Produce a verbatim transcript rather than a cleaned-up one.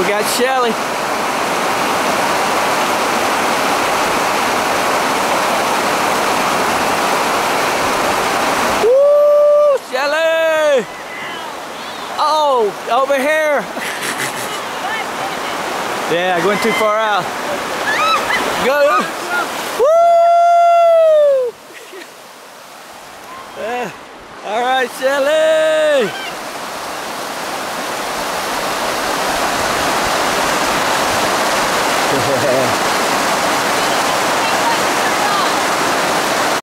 we got Shelly. Woo, Shelly! Oh, over here. Yeah, going too far out. Go. Woo! Yeah. All right, Shelly.